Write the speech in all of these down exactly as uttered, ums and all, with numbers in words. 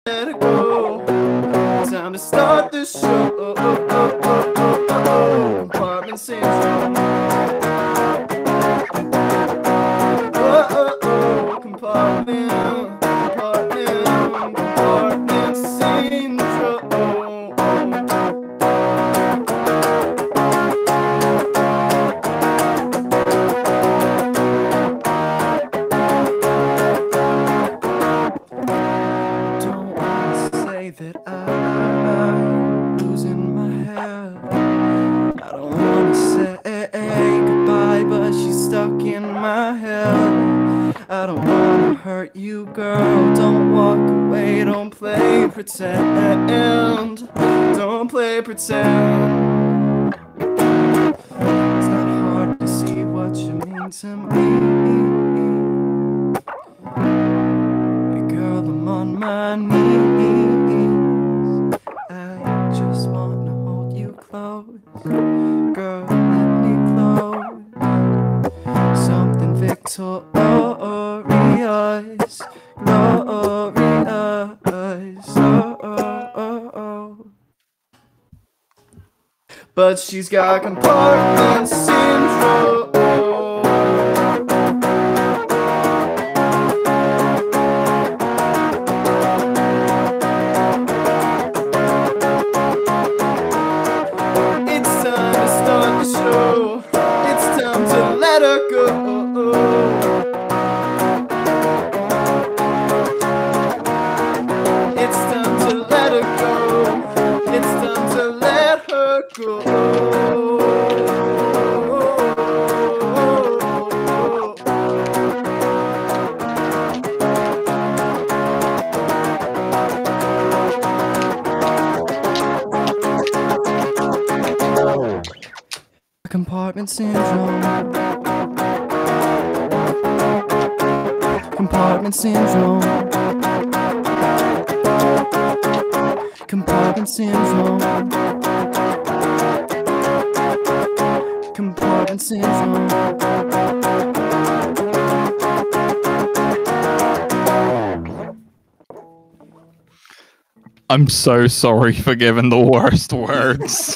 let it go. Time to start the show. Compartment syndrome. Oh, oh, oh. Compartment, compartment, compartment syndrome. Don't wanna say that I'm losing my head. I don't wanna say goodbye, but she's stuck in my head. I don't wanna hurt you, girl. Don't walk away, don't play pretend. Don't play pretend. It's not hard to see what you mean to me. Girl, I'm on my knees. I just wanna hold you close. Girl, let me close. Something victorious, glorious. Oh, oh, oh, oh. But she's got compartment syndrome. It's time to start the show. It's time to let her go. It's time to let her go. It's time to let her go. Compartment syndrome. Compartment syndrome. Compartment syndrome. Compartment syndrome. I'm so sorry for giving the worst words.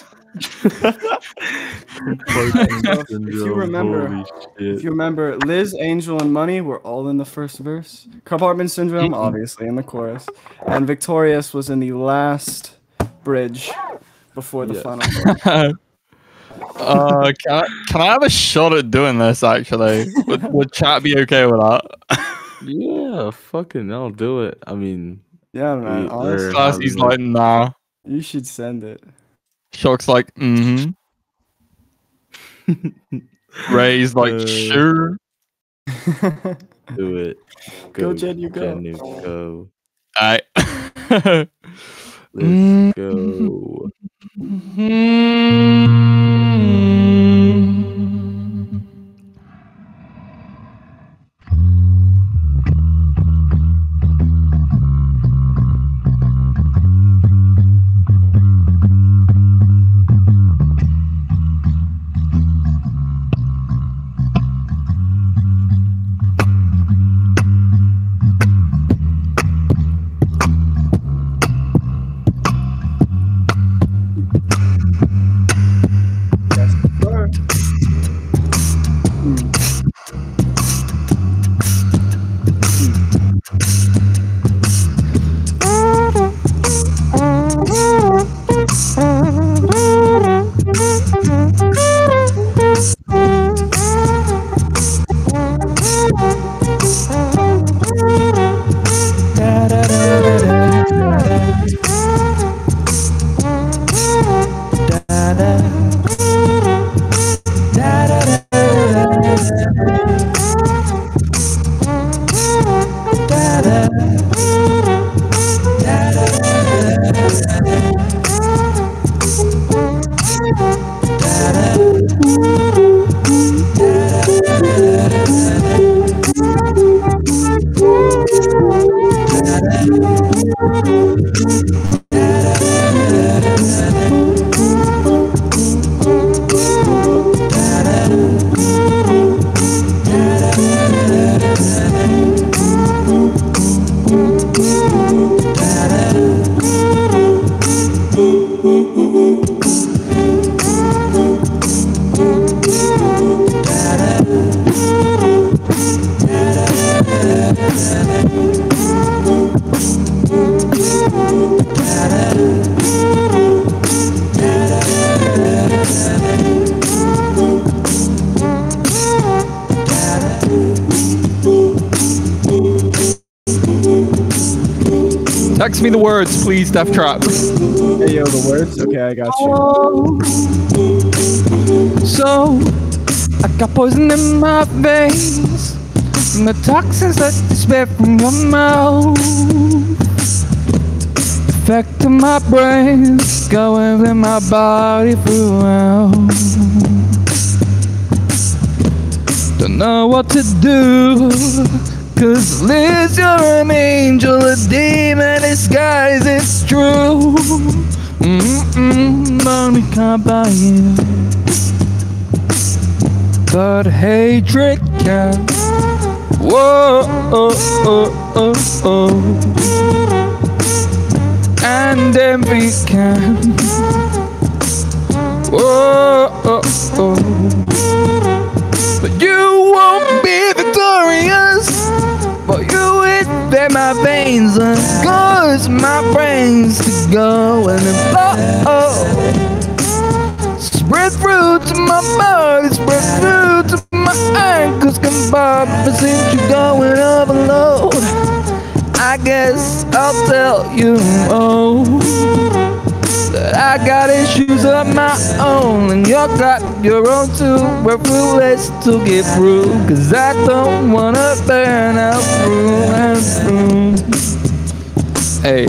If you remember, if you remember, Liz, Angel, and Money were all in the first verse. Compartment Syndrome, obviously, in the chorus, and Victorious was in the last bridge before the Yes. final chorus. uh, can I, can I have a shot at doing this? Actually, would, would chat be okay with that? Yeah, fucking, I'll do it. I mean, Yeah, man. We- Honestly, we're- Classy's like, nah. you should send it. Shock's like, mm-hmm. Ray's like, Uh, sure. do it. Go, Jen, you go. Jenu, go. I. Let's go. Yes, sir. Da-da. Text me the words, please, Death Trap. Hey, yo, the words? Okay, I got you. Oh, so I got poison in my veins from the toxins that you spit from your mouth. Affecting my brain, going in my body throughout. Don't know what to do, cause Liz, you're an angel, a demon disguise, it's true. Mm-mm, only can't buy you, but hatred can. Whoa, oh, oh, oh, oh. And envy can. Whoa, oh, oh. But you won't be victorious, but you it that my veins and cause my brains to go and then blow. Spread through to my body, spread through to my ankles, compartments, you going overload. I guess I'll tell you, oh, that I got issues of my own, and you got your own too. We're foolish to get through, cause I don't wanna burn out through and through. Hey.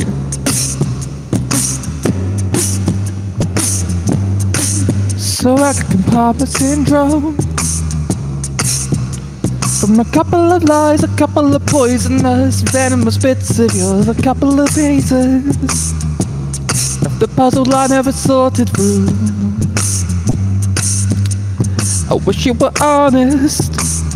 So I got compartment syndrome from a couple of lies, a couple of poisonous, venomous bits of yours, a couple of pieces of the puzzle I never sorted through. I wish you were honest,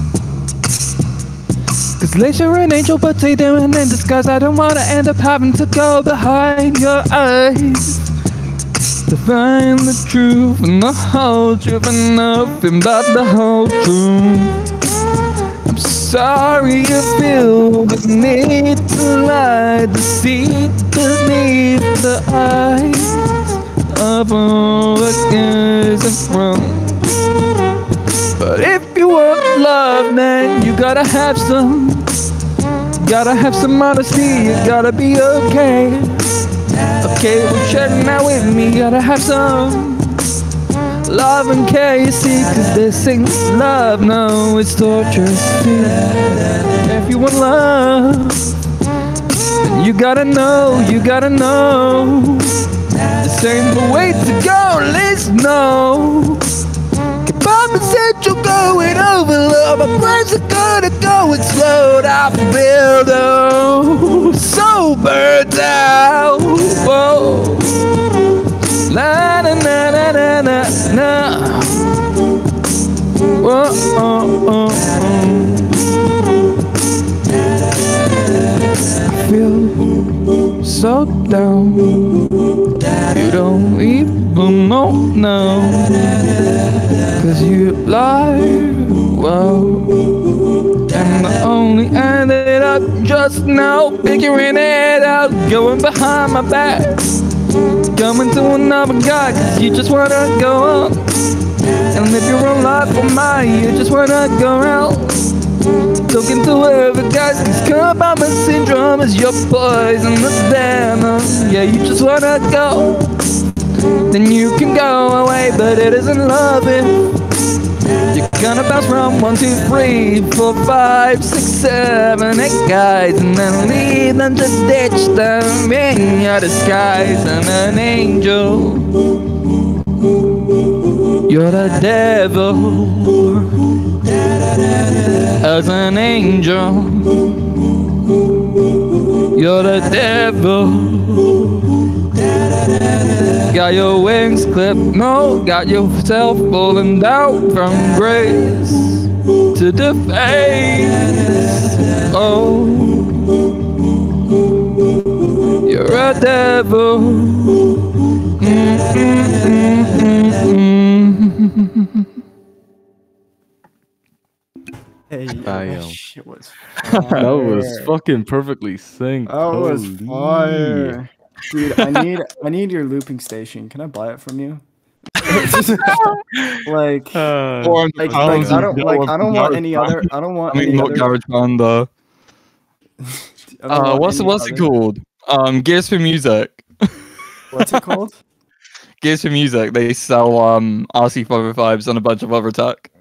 cause Liz, you're an angel, but they doing in disguise. I don't wanna end up having to go behind your eyes to find the truth and the whole truth and nothing but the whole truth. Sorry you feel the need to lie, deceit beneath the eyes of all the guys in front. But if you want love, man, you gotta have some. Gotta have some honesty, you gotta be okay. Okay, well, sharing that with me, gotta have some love and care, you see, cause this ain't love, no, it's torture. See, if you want love, then you gotta know, you gotta know, this ain't the way to go, listen, no. Papa said you're going overload, my brains are gonna go explode. I feel though, so burnt out, whoa. La na na na na na na. Whoa, oh, oh, oh. I feel so down. You don't even know now, cause you lie well. And I only ended up just now figuring it out, going behind my back, coming to another guy, cause you just wanna go up and live your own life for mine. You just wanna go out talking to other guys, cause compartment syndrome is your poisonous venom. Yeah, you just wanna go, then you can go away, but it isn't loving. You're gonna bounce from one, two, three, four, five, six, seven, eight guys, and then leave them to ditch them in your disguise. And an angel, you're the devil. As an angel, you're the devil. Got your wings clipped, no, got yourself falling down from grace to the face. Oh, you're a devil. Mm, mm, mm, mm, mm. Hey, yo, I, that um, shit was That was fire. fucking perfectly synced. That was Holy. fire. Dude, I need I need your looping station. Can I buy it from you? like, Uh, Four hundred like, like pounds I and don't get like one I from don't want Garage any Band. other I don't want I mean, any not other Garage Band, though. I don't Uh, want what's any what's it other- called? Um, Gears for Music. What's it called? Gears for Music. They sell um R C five oh fives and a bunch of other tech.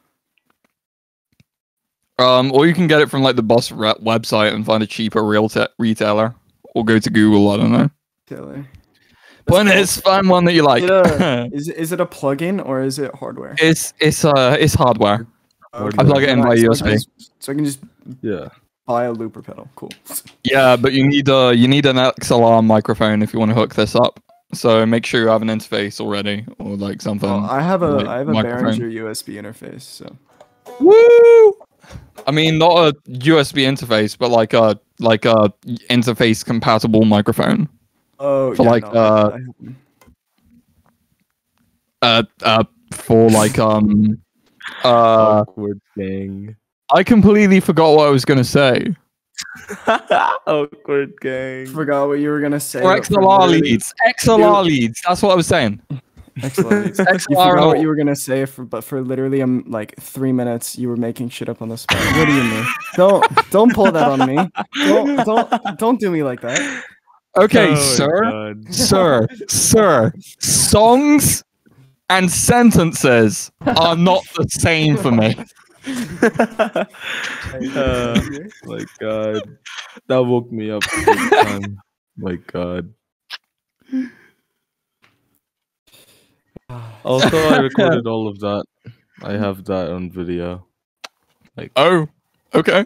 Um, or you can get it from like the Boss Rep website and find a cheaper real te- retailer, or go to Google. I don't know. Taylor. But it's find one that you like. Is it, a, is, is it a plugin or is it hardware? it's it's uh it's hardware. Okay. I plug it in by Nice. U S So B. I can just- So I can just Yeah. buy a looper pedal. Cool. Yeah, but you need uh you need an X L R microphone if you want to hook this up. So make sure you have an interface already, or like something. Well, I have a like I have a microphone. Behringer U S B interface. So Woo! I mean, not a U S B interface, but like a like a interface compatible microphone. oh For yeah, like, no, uh, I, I have- Uh, uh, for like um, uh, Awkward thing. I completely forgot what I was gonna say. Awkward gang. forgot what you were gonna say. For but X L R literally- leads, X L R leads. That's what I was saying. X L R leads. You X L R forgot what L. you were gonna say, for, but for literally um like three minutes, you were making shit up on the spot. What do you mean? Don't don't pull that on me. Don't don't don't do me like that. Okay, Oh my sir, God. sir, sir. Songs and sentences are not the same for me. Uh, my God. That woke me up. big time. My God. Also, I recorded all of that. I have that on video. Oh, okay.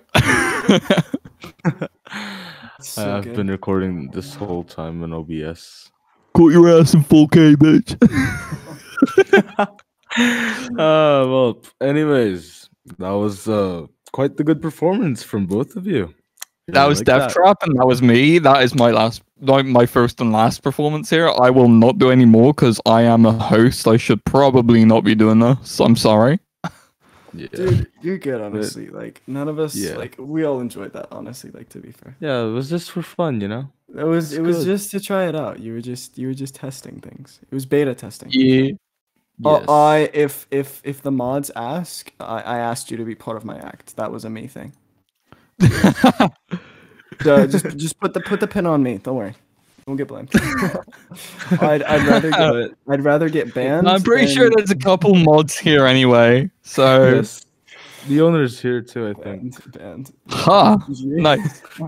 So I have good. been recording this whole time in O B S. Caught your ass in four K, bitch. Uh, well, anyways, that was uh, quite the good performance from both of you. That Really was like Death that. Trap, and that was me. That is my last, my, my first and last performance here. I will not do any more because I am a host. I should probably not be doing this. I'm sorry. Yeah. Dude, you're good, honestly. Like none of us, Yeah. like we all enjoyed that, honestly. Like to be fair, Yeah, it was just for fun, you know? it was It's it was good. just to try it out. You were just you were just testing things. It was beta testing. Yeah. Uh, Yes. I if if if the mods ask, I, I asked you to be part of my act. That was a me thing. So just just put the put the pin on me. Don't worry, don't get blamed. I'd I'd rather get But, I'd rather get banned. I'm pretty sure than there's a couple mods here anyway. So, yes. The owner's here too, I think. banned. banned. huh. Nice. Uh,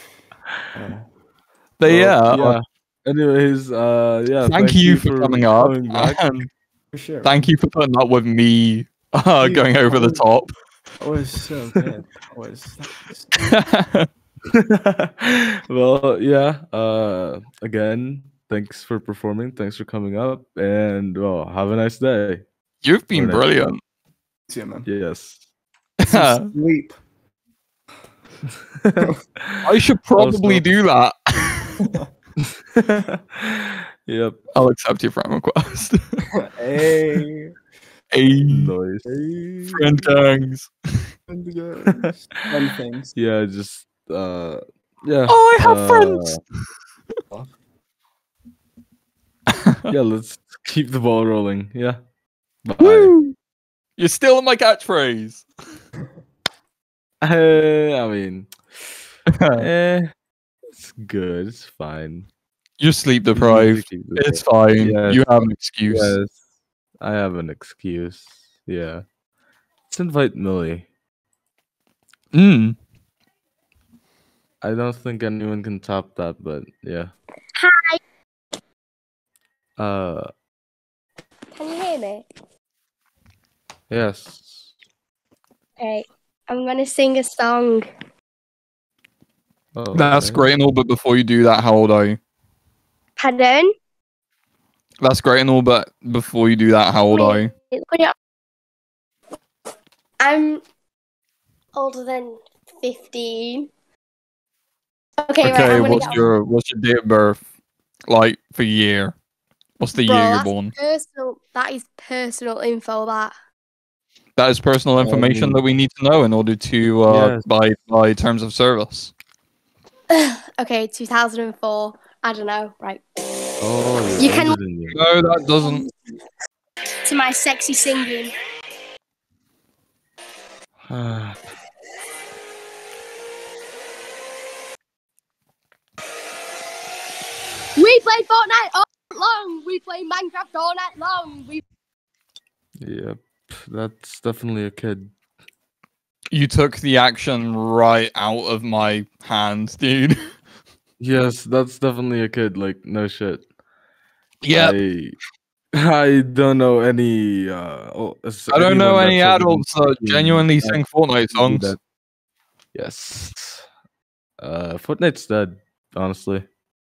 But yeah, Well, uh, Anyways, uh, yeah. thank, you for coming up. coming back. And for sure. thank you for putting up with me uh, Dude, going over the that top. That was so good. That was. Well, yeah. Uh, again, thanks for performing. Thanks for coming up, and well, have a nice day. You've been Or next brilliant. Yeah, man. Yes. Some sleep. I should probably Also- do that. Yep. I'll accept your friend request. Hey. Hey, Nice. Hey. friend gangs. Fun things. Yeah, just uh, yeah. Oh, I have uh, friends. Yeah, let's keep the ball rolling. Yeah. Bye. Woo! You're stealing my catchphrase. I mean, eh, it's good. It's fine. You're sleep You need to deprived. keep the It's ball- fine. Yes. You have an excuse. Yes, I have an excuse. Yeah. Let's invite Millie. Mm. I don't think anyone can top that, but yeah. Hi. Uh, Can you hear me? yes. Okay. I'm gonna sing a song. Oh, That's okay. great and all, but before you do that, how old are you? Pardon? That's great and all, but before you do that, how old are you? Put it up. I'm older than fifteen. Okay, right. Okay, I'm gonna what's get your what's your date of birth? Like for year? What's the Bro, year you're that's born? personal. That is personal info. That. That is personal information Um, that we need to know in order to uh, yes. by by terms of service. Okay, two thousand four. I don't know. Right. Oh, you're You can- older than you. No, that doesn't. To my sexy singing. We play Fortnite all night long. We play Minecraft all night long. We Yep, that's definitely a kid. You took the action right out of my hands, dude. Yes, that's definitely a kid. Like, no shit. Yeah, I I don't know any. Uh, oh, s- I don't know anyone any that's older than adults that fifteen genuinely that sing Fortnite do songs. that. Yes. Uh, Fortnite's dead. Honestly.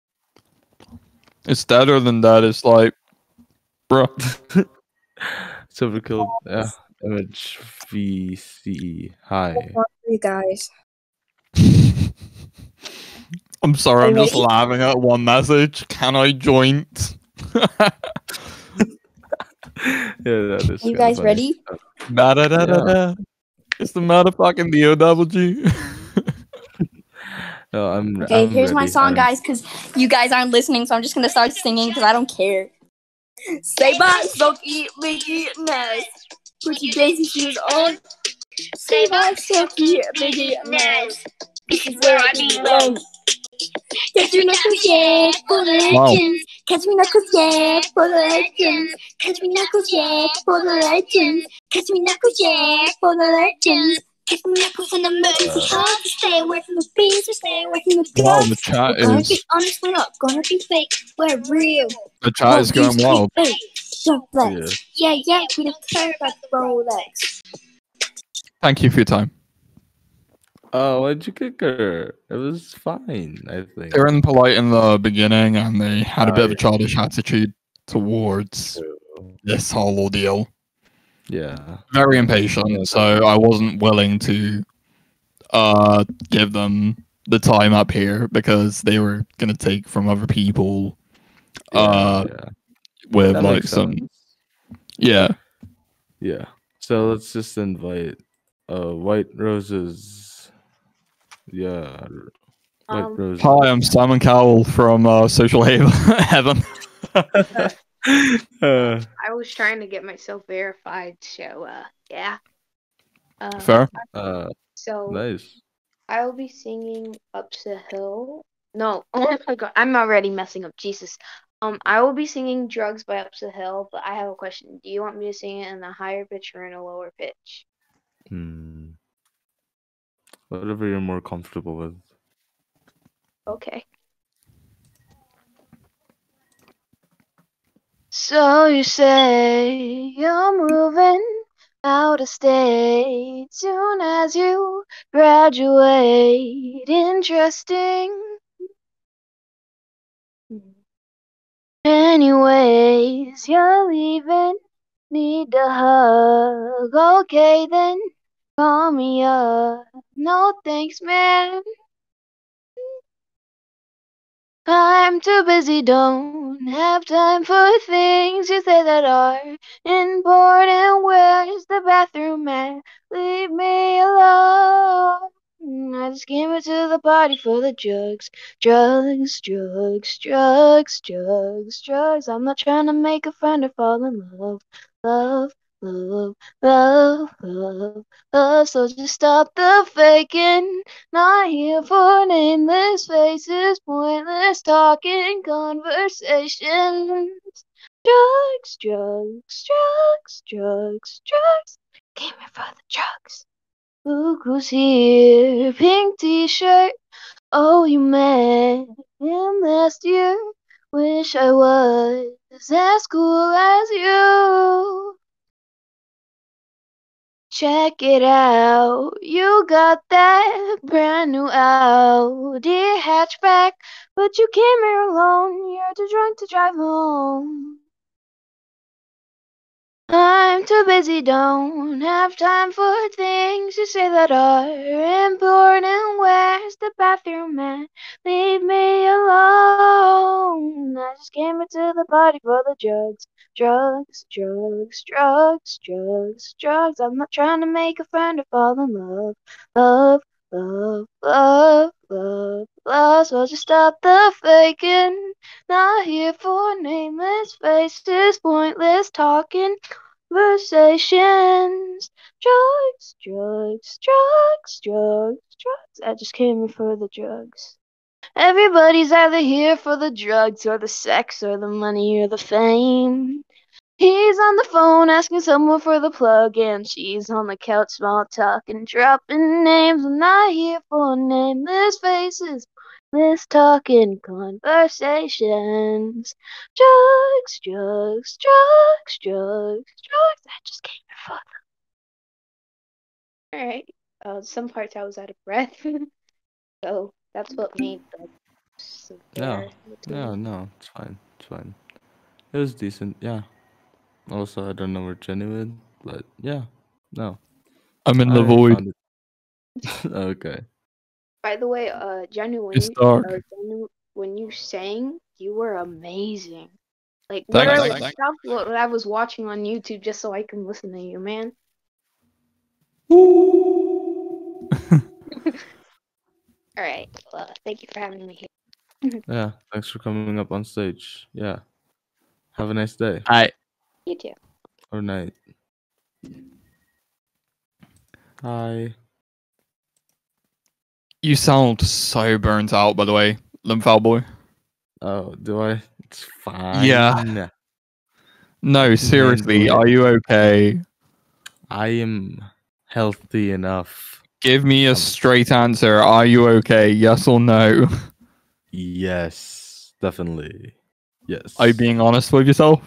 It's deader than that. It's like, bro. It's overkilled. Yeah. Image V C. Hi. You guys. I'm sorry, Are I'm you just ready? laughing at one message. Can I joint? Yeah, that is. Are you kinda guys funny. ready? Da da da da da. It's the motherfucking D O double G. No, I'm. Okay, I'm here's my ready. song, I'm- guys, because you guys aren't listening, so I'm just gonna start singing because I don't care. Say bye, Silky, Biggie, Ness. Put your Daisy shoes on. Say bye, Silky, Biggie, Ness. This is where I belong. Catch me knuckles, yeah, for the Wow. legends. Catch me knuckles, yeah, for the legends. Catch me knuckles, yeah, for the legends. Catch me knuckles, yeah, for the legends. Catch me knuckles in emergency. Hard to stay away from the bees, we stay away from the Wow, drugs. the chat We're gonna is be honest, we're not gonna be fake. We're real. the chat is going wild. Don't flex. Yeah, yeah, we don't care about the Rolex. Thank you for your time. Oh, why'd you kick her? It was fine, I think. They were impolite in the beginning, and they had a bit Oh, of a yeah. childish attitude towards this whole ordeal. Yeah. Very Yeah, impatient, so I wasn't willing to uh give them the time up here because they were gonna take from other people uh yeah. with That like makes some sense. yeah. Yeah. So let's just invite uh White Roses. Yeah. White Um, Roses. Hi, I'm Simon Cowell from uh, Social Haven Heaven. Uh, I was trying to get myself verified, so uh, yeah. Uh, Fair. uh, So nice. I will be singing "Up the Hill." No, oh my God, I'm already messing up. Jesus. Um, I will be singing "Drugs" by Up the Hill, but I have a question. Do you want me to sing it in a higher pitch or in a lower pitch? Hmm. Whatever you're more comfortable with. Okay. So you say you're moving out of state soon as you graduate. Interesting. Anyways, you're leaving. Need a hug. Okay then, call me up. No thanks, man. I'm too busy, don't have time for things you say that are important. Where's the bathroom at? Leave me alone. I just came into the party for the drugs. Drugs, drugs, drugs, drugs, drugs. I'm not trying to make a friend or fall in love. Love, love, love, love, love. So just stop the faking. Not here for nameless faces, pointless talking conversations. Drugs, drugs, drugs, drugs, drugs. Came here for the drugs. Look who's here, pink t-shirt. Oh, you met him last year. Wish I was as cool as you. Check it out, you got that brand new Audi hatchback, but you came here alone, you're too drunk to drive home. I'm too busy, don't have time for things you say that are important. Where's the bathroom at? Leave me alone. I just came into the party for the drugs. Drugs, drugs, drugs, drugs, drugs. I'm not trying to make a friend or fall in love. Love, love, love, love, love. So just stop the faking. Not here for nameless faces, pointless talking conversations. Drugs, drugs, drugs, drugs, drugs. I just came here for the drugs. Everybody's either here for the drugs or the sex or the money or the fame. He's on the phone asking someone for the plug, and she's on the couch small talking, dropping names. I'm not here for nameless faces, this talking conversations. Drugs, drugs, drugs, drugs, drugs. That just came to fuck. Alright. Uh, some parts I was out of breath. So that's what made the No, severe. no, no, it's fine, it's fine. It was decent, yeah. Also, I don't know where Jenny went, but yeah, no. I'm in the I void. found it. Okay. By the way, uh, Jenny, when It's you dark. uh, Jenny, when you sang, you were amazing. Like Thanks. literally, I Thanks. stopped what I was watching on YouTube just so I can listen to you, man. All right. Well, thank you for having me here. Yeah, thanks for coming up on stage. Yeah. Have a nice day I You too. or night. Hi. You sound so burnt out, by the way, Lymphow boy. Oh, do I? It's fine. Yeah. No, seriously, handle it. are you okay? I am healthy enough. Give me a Um, straight answer. Are you okay? Yes or no? Yes, definitely. Yes. Are you being honest with yourself?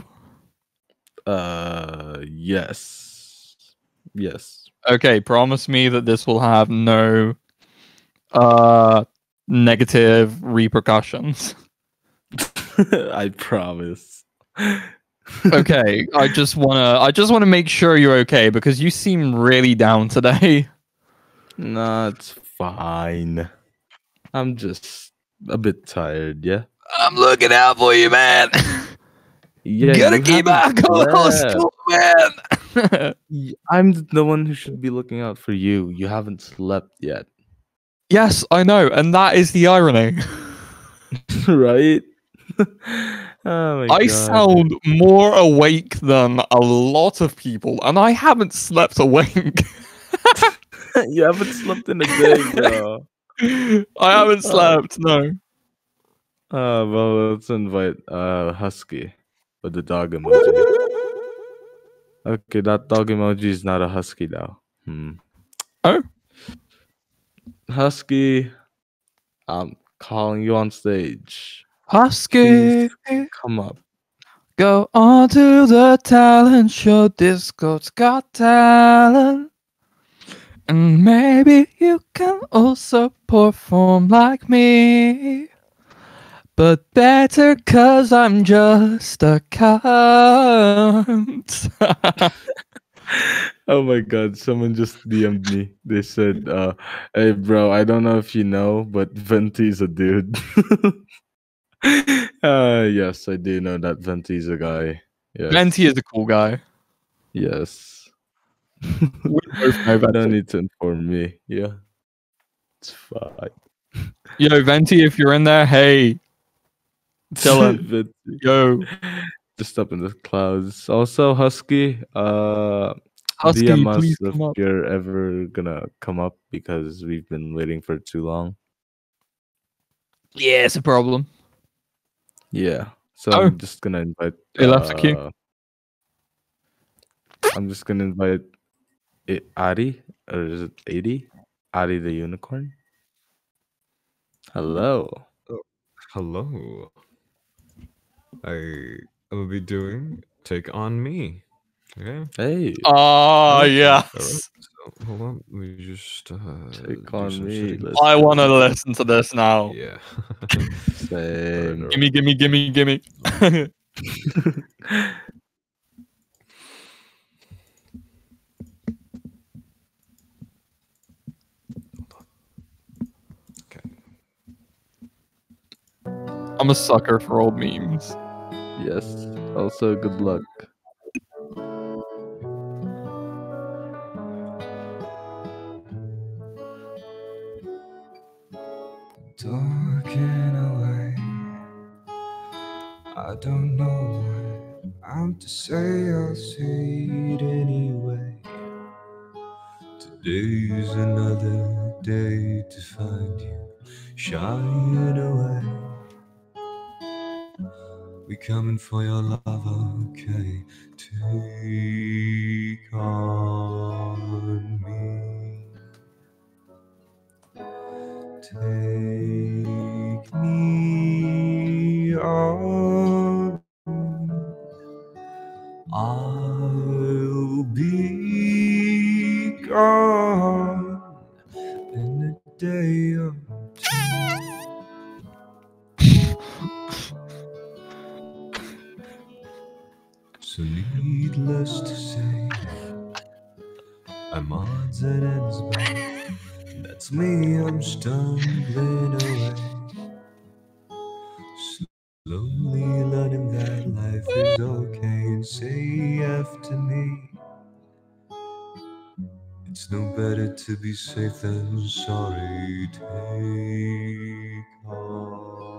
Uh, yes. Yes. Okay, promise me that this will have no uh negative repercussions. I promise. Okay, I just wanna I just wanna make sure you're okay because you seem really down today. No, it's fine. I'm just a bit tired, yeah? I'm looking out for you, man. Yeah, Gotta you keep my haven't clothes, slept. cool, man. Y- I'm the one who should be looking out for you. You haven't slept yet. Yes, I know, and that is the irony. Right? Oh my I god. sound more awake than a lot of people, and I haven't slept a wink. You haven't slept in a day, bro. I haven't slept, no. Uh, well, let's invite uh Husky with the dog emoji. Okay, that dog emoji is not a husky now. Hmm. Oh? Husky, I'm calling you on stage. Husky, Please come up. go on to the talent show. Disco's got talent. And maybe you can also perform like me. But better cause I'm just a cunt. Oh my god, someone just D M'd me. They said, uh, hey bro, I don't know if you know, but Venti's a dude. uh yes, I do know that Venti's a guy. Yes. Venti is a cool guy. Yes. We both know I Venti. don't need to inform me. Yeah. It's fine. Yo, Venti, if you're in there, hey. Tell him. Venti. Yo. Just up in the clouds. Also, Husky, uh Husky, D M us please if come up. you're ever gonna come up because we've been waiting for too long. Yeah, it's a problem. Yeah. So Oh. I'm just gonna invite They left the queue. uh, I'm just gonna invite it, Adi, or is it Adi? Adi the unicorn. Hello. Hello. I will be doing Take On Me. Okay. Hey. Ah, Okay, yes. alright, so hold on. Let me just uh, Take do on some me. settings. Let's I want to go. listen to this now. Yeah. Same. Gimme, gimme, gimme, gimme. Okay. I'm a sucker for old memes. Yes. Also, good luck. Talking away. I don't know what I'm to say, I'll say it anyway. Today's another day to find you shying away. We coming for your love, okay? Take on me. Take me on. I'll be gone in a day or so needless to say, I'm odds and ends back. That's me, I'm stumbling away. Slowly learning that life is okay and say after me. It's no better to be safe than sorry. Take on